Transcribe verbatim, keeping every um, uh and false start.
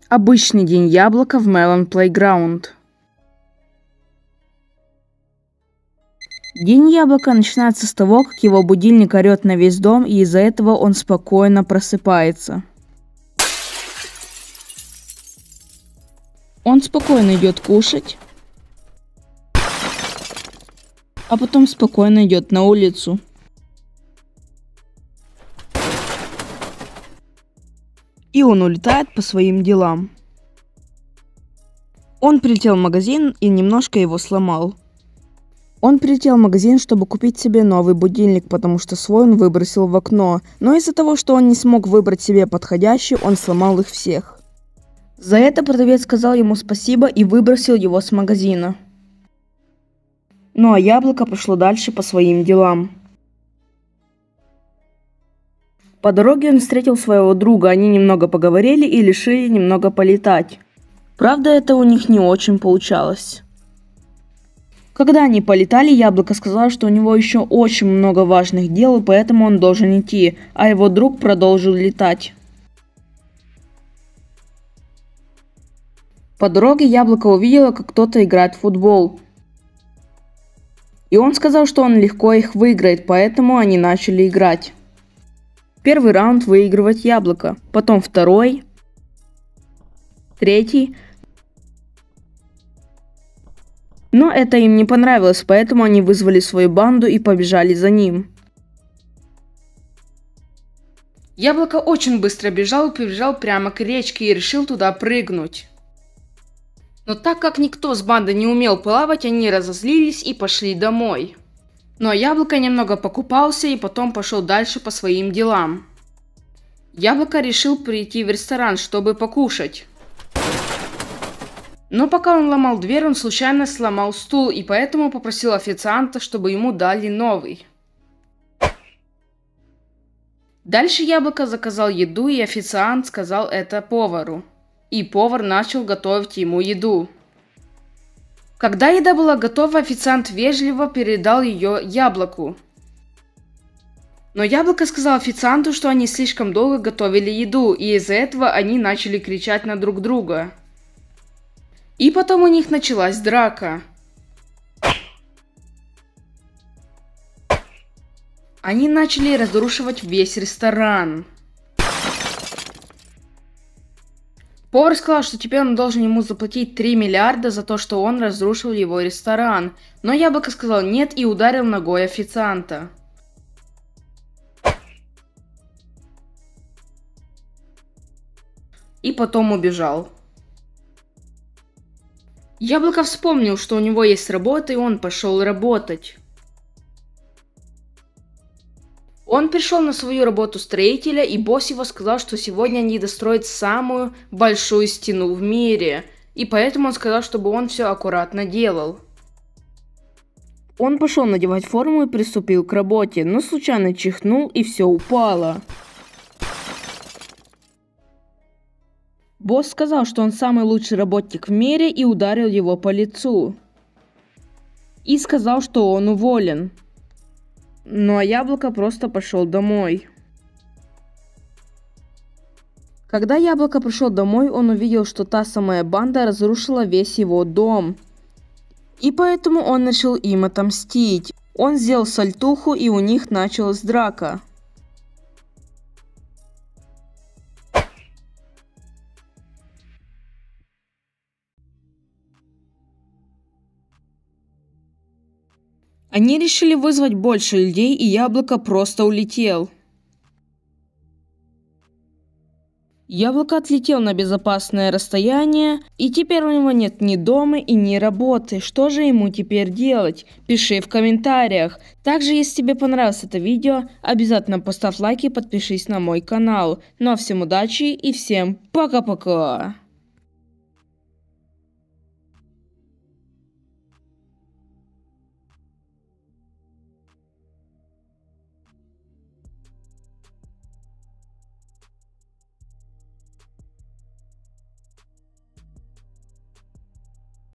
Обычный день яблока в Melon Playground. День яблока начинается с того, как его будильник орет на весь дом, и из-за этого он спокойно просыпается. Он спокойно идет кушать, а потом спокойно идет на улицу. И он улетает по своим делам. Он прилетел в магазин и немножко его сломал. Он прилетел в магазин, чтобы купить себе новый будильник, потому что свой он выбросил в окно. Но из-за того, что он не смог выбрать себе подходящий, он сломал их всех. За это продавец сказал ему спасибо и выбросил его с магазина. Ну а яблоко пошло дальше по своим делам. По дороге он встретил своего друга, они немного поговорили и решили немного полетать. Правда, это у них не очень получалось. Когда они полетали, яблоко сказал, что у него еще очень много важных дел, и поэтому он должен идти, а его друг продолжил летать. По дороге яблоко увидело, как кто-то играет в футбол. И он сказал, что он легко их выиграет, поэтому они начали играть. Первый раунд выигрывает яблоко, потом второй, третий. Но это им не понравилось, поэтому они вызвали свою банду и побежали за ним. Яблоко очень быстро бежал и побежал прямо к речке и решил туда прыгнуть. Но так как никто с банды не умел плавать, они разозлились и пошли домой. Но яблоко немного покупался и потом пошел дальше по своим делам. Яблоко решил прийти в ресторан, чтобы покушать. Но пока он ломал дверь, он случайно сломал стул и поэтому попросил официанта, чтобы ему дали новый. Дальше яблоко заказал еду, и официант сказал это повару. И повар начал готовить ему еду. Когда еда была готова, официант вежливо передал ее яблоку. Но яблоко сказал официанту, что они слишком долго готовили еду, и из-за этого они начали кричать на друг друга. И потом у них началась драка. Они начали разрушать весь ресторан. Повар сказал, что теперь он должен ему заплатить три миллиарда за то, что он разрушил его ресторан. Но яблоко сказал нет и ударил ногой официанта. И потом убежал. Яблоко вспомнил, что у него есть работа, и он пошел работать. Он пришел на свою работу строителя, и босс его сказал, что сегодня они достроят самую большую стену в мире. И поэтому он сказал, чтобы он все аккуратно делал. Он пошел надевать форму и приступил к работе, но случайно чихнул, и все упало. Босс сказал, что он самый лучший работник в мире, и ударил его по лицу. И сказал, что он уволен. Ну а яблоко просто пошел домой. Когда яблоко пришел домой, он увидел, что та самая банда разрушила весь его дом. И поэтому он решил им отомстить. Он сделал сальтуху, и у них началась драка. Они решили вызвать больше людей, и яблоко просто улетел. Яблоко отлетел на безопасное расстояние, и теперь у него нет ни дома и ни работы. Что же ему теперь делать? Пиши в комментариях. Также, если тебе понравилось это видео, обязательно поставь лайк и подпишись на мой канал. Ну а всем удачи и всем пока-пока!